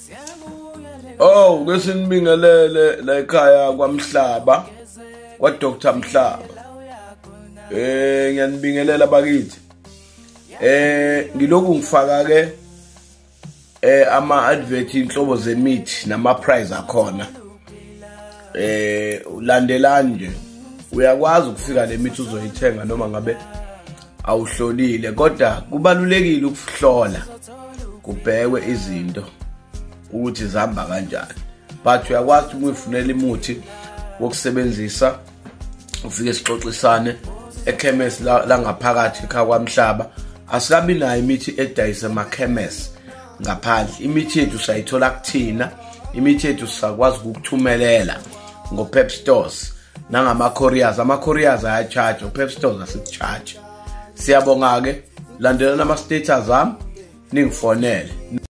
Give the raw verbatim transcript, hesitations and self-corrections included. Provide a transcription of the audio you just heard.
Oh, kesinibingelele la ekhaya Kwa-Mhlaba kwa Doctor Mhlaba. Eh ngiyanibingelela bakithi. Eh ngiloku ngifaka ke eh ama advert inhlobo zemithi nama price akhona. Eh ulandelani nje. Uyakwazi ukufika lemithi uzoyithenga noma ngabe awuhlolile, kodwa kubalulekile ukuhlola kubhekwe izinto ukuthi zihamba kanjani. But uyakwazi ukuyifunela imuthi wokusebenzisa ufike sixoxisane ekhemesi la ngaphakathi ekhaya Kwa-Mhlaba. Asikabi nayo imithi edayisa emakhemesi ngaphandle. Imithi yethu sayithola kuthina. Imithi yethu sakwazi ukuthumelela ngo Pep Stores nangama couriers. Ama couriers ayacharge, Pep Stores asicharge. Siyabonga ke, landelana ama status ami ningifonele.